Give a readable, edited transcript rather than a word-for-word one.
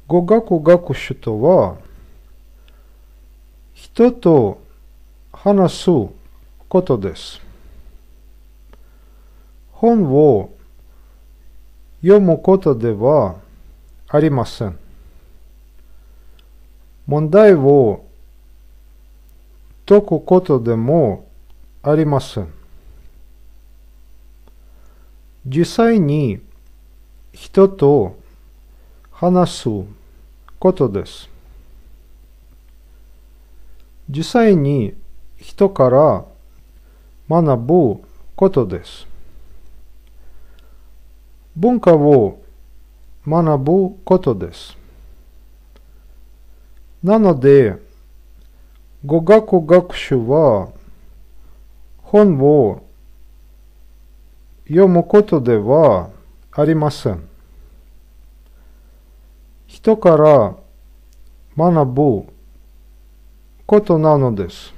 語学学習とは、人と話すことです。本を読むことではありません。問題を解くことでもありません。実際に人と話すことです。実際に人から学ぶことです。文化を学ぶことです。なので、語学学習は本を読むことではありません。人から学ぶことなのです。